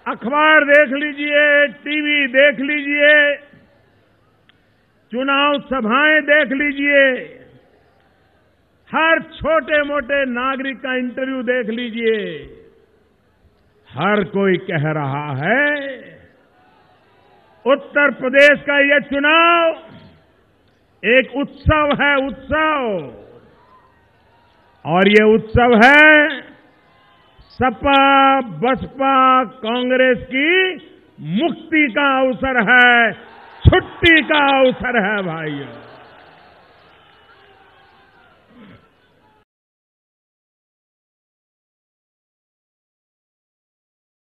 अखबार देख लीजिए, टीवी देख लीजिए, चुनाव सभाएं देख लीजिए, हर छोटे मोटे नागरिक का इंटरव्यू देख लीजिए। हर कोई कह रहा है उत्तर प्रदेश का यह चुनाव एक उत्सव है, उत्सव। और ये उत्सव है सपा बसपा कांग्रेस की मुक्ति का अवसर है, छुट्टी का अवसर है भाइयों।